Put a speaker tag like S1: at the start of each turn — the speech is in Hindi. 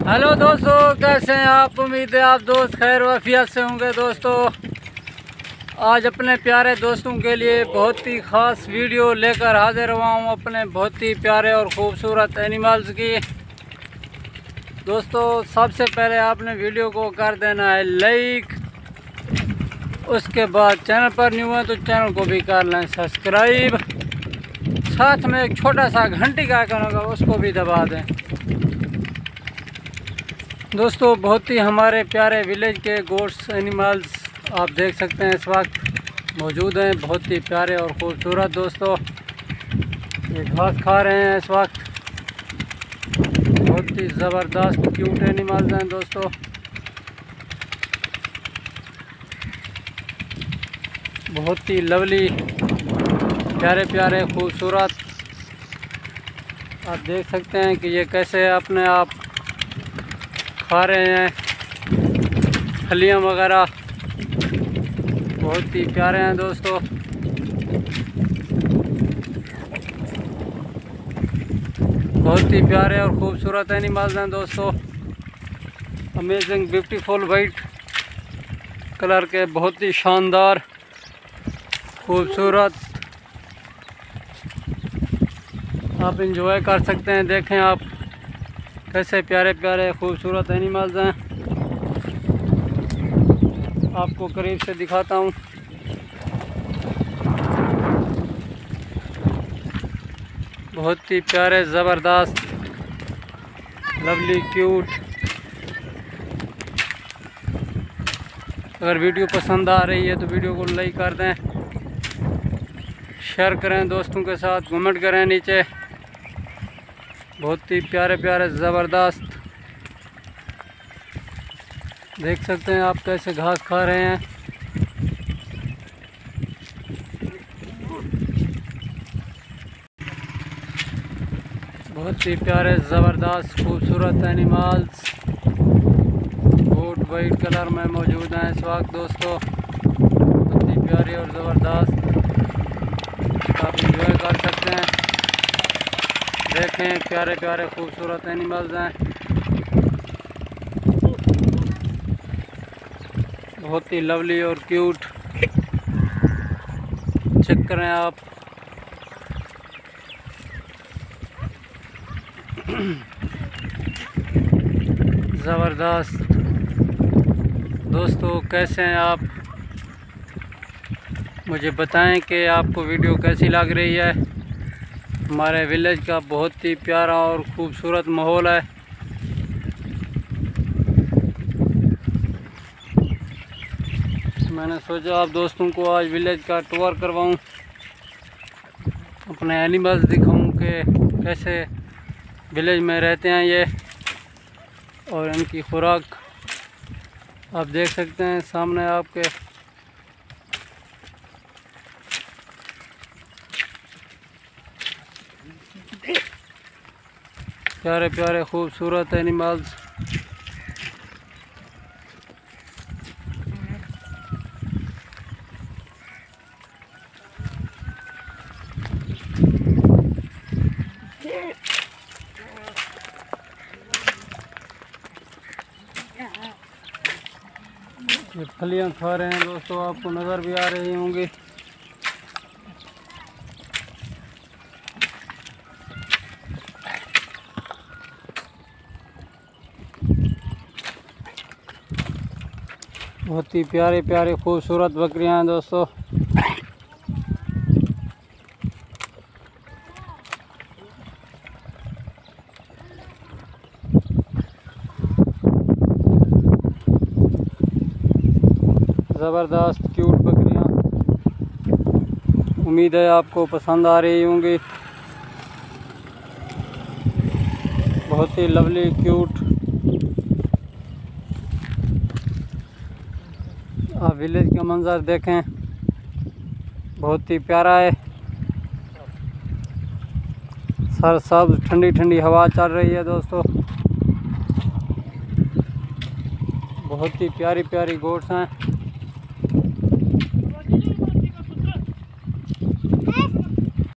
S1: हेलो दोस्तों, कैसे हैं आप। उम्मीद है आप दोस्त खैर वफियत से होंगे। दोस्तों आज अपने प्यारे दोस्तों के लिए बहुत ही ख़ास वीडियो लेकर हाजिर हुआ हूँ, अपने बहुत ही प्यारे और ख़ूबसूरत एनिमल्स की। दोस्तों सबसे पहले आपने वीडियो को कर देना है लाइक, उसके बाद चैनल पर न्यू है तो चैनल को भी कर लें सब्सक्राइब, साथ में एक छोटा सा घंटी का आइकन होगा उसको भी दबा दें। दोस्तों बहुत ही हमारे प्यारे विलेज के गोट्स एनिमल्स आप देख सकते हैं इस वक्त मौजूद हैं, बहुत ही प्यारे और ख़ूबसूरत। दोस्तों ये घास खा रहे हैं इस वक्त, बहुत ही ज़बरदस्त क्यूट एनिमल्स हैं। दोस्तों बहुत ही लवली प्यारे प्यारे खूबसूरत आप देख सकते हैं कि ये कैसे अपने आप खा रहे हैं फलियाँ वगैरह, बहुत ही प्यारे हैं। दोस्तों बहुत ही प्यारे और ख़ूबसूरत एनिमल्स हैं। दोस्तों अमेजिंग ब्यूटीफुल वाइट कलर के बहुत ही शानदार खूबसूरत आप इंजॉय कर सकते हैं। देखें आप कैसे प्यारे प्यारे खूबसूरत एनिमल्स हैं, आपको करीब से दिखाता हूँ। बहुत ही प्यारे ज़बरदस्त लवली क्यूट। अगर वीडियो पसंद आ रही है तो वीडियो को लाइक कर दें, शेयर करें दोस्तों के साथ, कमेंट करें नीचे। बहुत ही प्यारे प्यारे ज़बरदस्त देख सकते हैं आप कैसे घास खा रहे हैं। बहुत ही प्यारे ज़बरदस्त खूबसूरत एनिमल्स गोट वाइट कलर में मौजूद हैं इस वक्त। दोस्तों बहुत ही प्यारी और ज़बरदस्त आप इंजॉय कर सकते हैं। देखें प्यारे प्यारे खूबसूरत एनिमल्स हैं, बहुत ही लवली और क्यूट। चेक करें आप ज़बरदस्त। दोस्तों कैसे हैं आप, मुझे बताएं कि आपको वीडियो कैसी लग रही है। हमारे विलेज का बहुत ही प्यारा और ख़ूबसूरत माहौल है। मैंने सोचा आप दोस्तों को आज विलेज का टूर करवाऊं, अपने एनिमल्स दिखाऊं कि कैसे विलेज में रहते हैं ये, और इनकी खुराक आप देख सकते हैं सामने आपके। प्यारे प्यारे खूबसूरत एनिमल्स ये फलियां खा रहे हैं। दोस्तों आपको नज़र भी आ रही होंगी। बहुत ही प्यारे प्यारे खूबसूरत बकरियां हैं। दोस्तों ज़बरदस्त क्यूट बकरियां, उम्मीद है आपको पसंद आ रही होंगी। बहुत ही लवली क्यूट आप विलेज का मंजर देखें, बहुत ही प्यारा है। सर सब ठंडी ठंडी हवा चल रही है। दोस्तों बहुत ही प्यारी प्यारी गोट्स हैं।